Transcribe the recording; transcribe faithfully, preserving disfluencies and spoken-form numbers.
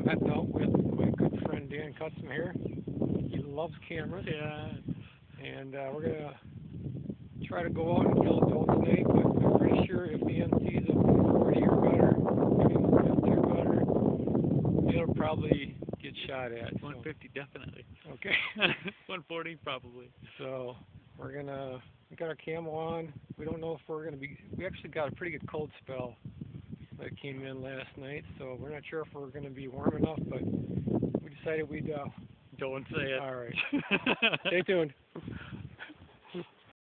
I'm heading out with my good friend Dan Custom here. He loves cameras. Yeah. And uh, we're going to try to go out and kill a adult snake, but I'm pretty sure if Dan sees a one forty or better, I mean one fifty or better, it'll probably get shot at. So. one fifty definitely. Okay. one forty probably. So we're going to, we got our camo on. We don't know if we're going to be, we actually got a pretty good cold spell that came in last night, so we're not sure if we're going to be warm enough, but we decided we'd, uh, Don't say it. all right. Stay tuned.